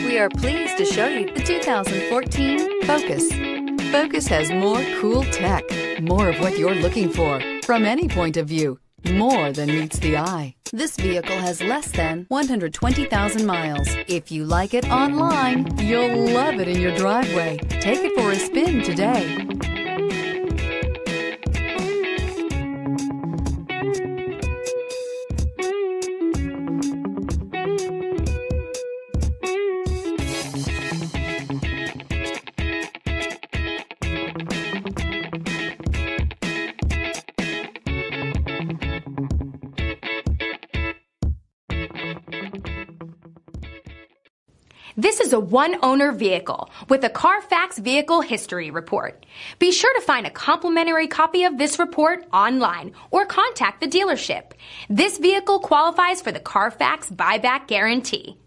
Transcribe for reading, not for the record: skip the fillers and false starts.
We are pleased to show you the 2014 Focus. Focus has more cool tech, more of what you're looking for from any point of view, more than meets the eye. This vehicle has less than 120,000 miles. If you like it online, you'll love it in your driveway. Take it for a spin today. This is a one-owner vehicle with a Carfax Vehicle History Report. Be sure to find a complimentary copy of this report online or contact the dealership. This vehicle qualifies for the Carfax Buyback Guarantee.